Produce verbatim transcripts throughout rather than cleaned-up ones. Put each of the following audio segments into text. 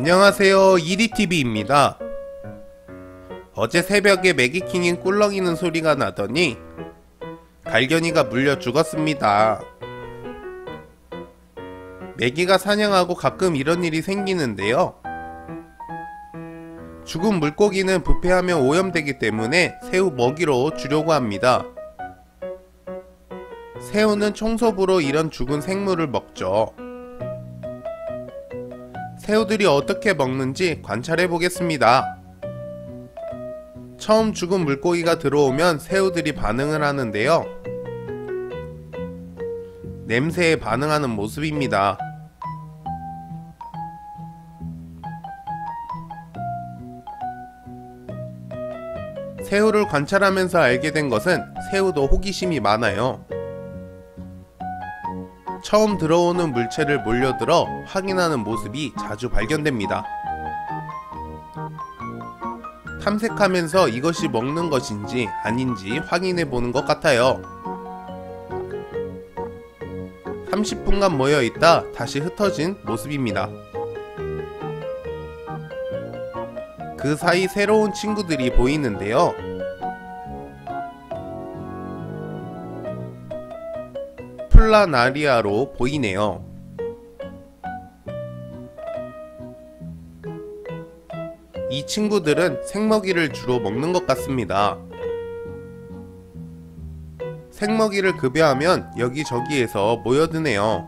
안녕하세요, 이리티비입니다. 어제 새벽에 매기킹인 꿀렁이는 소리가 나더니 갈견이가 물려 죽었습니다. 매기가 사냥하고 가끔 이런 일이 생기는데요. 죽은 물고기는 부패하면 오염되기 때문에 새우 먹이로 주려고 합니다. 새우는 청소부로 이런 죽은 생물을 먹죠. 새우들이 어떻게 먹는지 관찰해 보겠습니다. 처음 죽은 물고기가 들어오면 새우들이 반응을 하는데요. 냄새에 반응하는 모습입니다. 새우를 관찰하면서 알게 된 것은 새우도 호기심이 많아요. 처음 들어오는 물체를 몰려들어 확인하는 모습이 자주 발견됩니다. 탐색하면서 이것이 먹는 것인지 아닌지 확인해 보는 것 같아요. 삼십 분간 모여 있다 다시 흩어진 모습입니다. 그 사이 새로운 친구들이 보이는데요. 플라나리아로 보이네요. 이 친구들은 생먹이를 주로 먹는 것 같습니다. 생먹이를 급여하면 여기저기에서 모여드네요.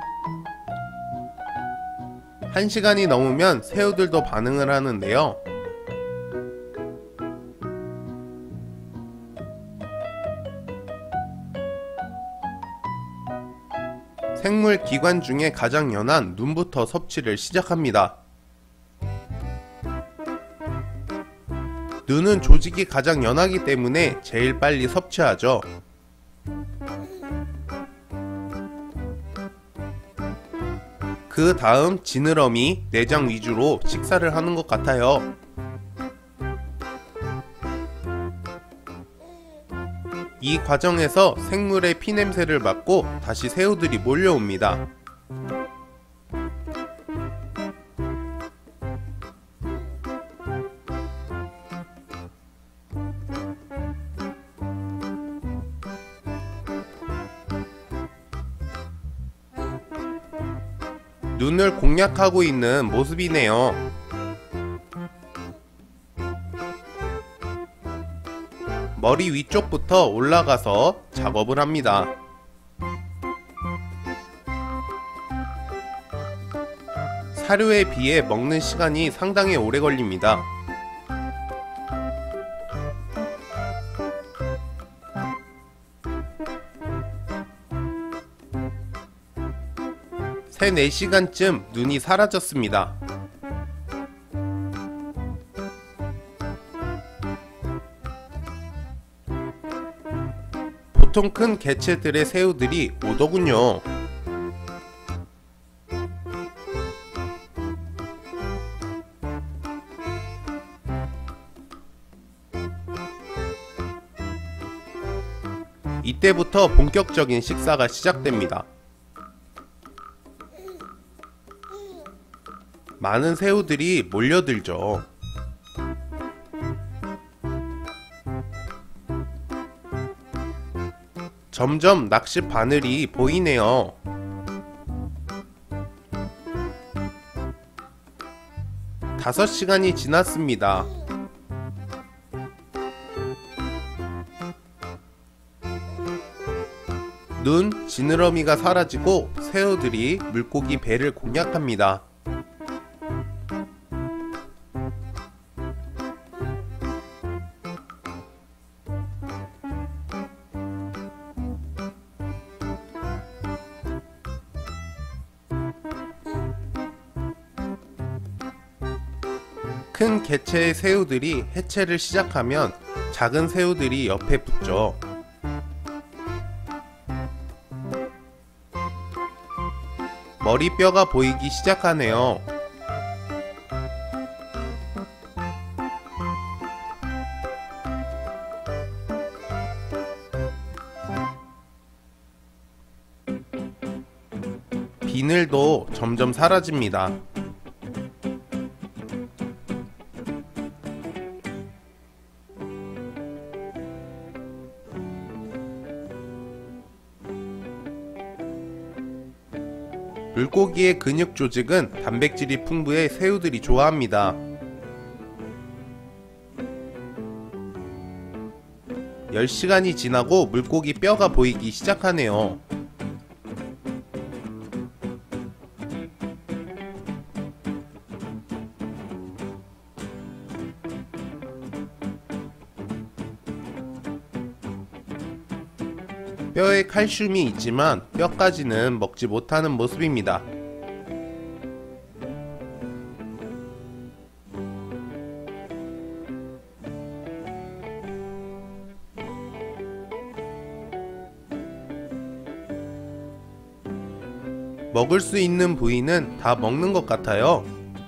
한 시간이 넘으면 새우들도 반응을 하는데요. 생물 기관 중에 가장 연한 눈부터 섭취를 시작합니다. 눈은 조직이 가장 연하기 때문에 제일 빨리 섭취하죠. 그 다음 지느러미, 내장 위주로 식사를 하는 것 같아요. 이 과정에서 생물의 피냄새를 맡고 다시 새우들이 몰려옵니다. 눈을 공략하고 있는 모습이네요. 머리 위쪽부터 올라가서 작업을 합니다. 사료에 비해 먹는 시간이 상당히 오래 걸립니다. 세, 네 시간쯤 눈이 사라졌습니다. 보통 큰 개체들의 새우들이 오더군요. 이때부터 본격적인 식사가 시작됩니다. 많은 새우들이 몰려들죠. 점점 낚시 바늘이 보이네요. 다섯 시간이 지났습니다. 눈, 지느러미가 사라지고 새우들이 물고기 배를 공략합니다. 큰 개체의 새우들이 해체를 시작하면 작은 새우들이 옆에 붙죠. 머리뼈가 보이기 시작하네요. 비늘도 점점 사라집니다. 물고기의 근육 조직은 단백질이 풍부해 새우들이 좋아합니다. 열 시간이 지나고 물고기 뼈가 보이기 시작하네요. 뼈에 칼슘이 있지만 뼈까지는 먹지 못하는 모습입니다. 먹을 수 있는 부위는 다 먹는 것 같아요.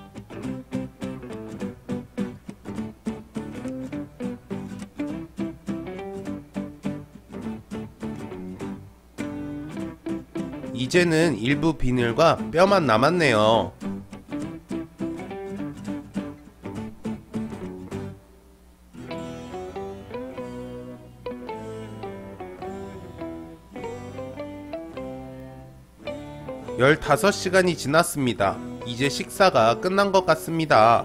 이제는 일부 비늘과 뼈만 남았네요. 열다섯 시간이 지났습니다. 이제 식사가 끝난 것 같습니다.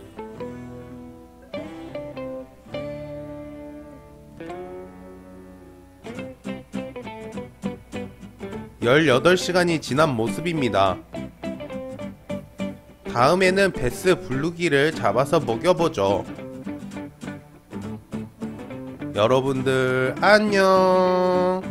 열여덟 시간이 지난 모습입니다. 다음에는 베스 블루기를 잡아서 먹여보죠. 여러분들 안녕.